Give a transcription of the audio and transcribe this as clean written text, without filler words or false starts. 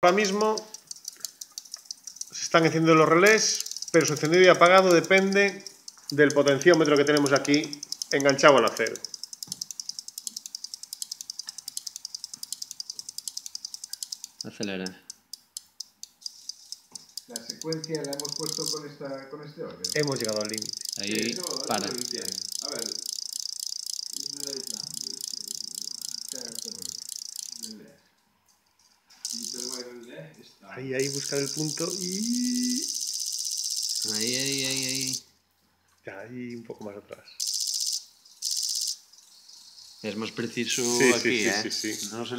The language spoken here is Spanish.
Ahora mismo se están encendiendo los relés, pero su encendido y apagado depende del potenciómetro que tenemos aquí enganchado al acero. Acelera. La secuencia la hemos puesto con este orden. Hemos llegado al límite. Ahí, Sí, para. No lo entiendo. A ver. Ahí, buscar el punto y... Ahí. Ya, ahí un poco más atrás. Es más preciso Sí, aquí, sí. No se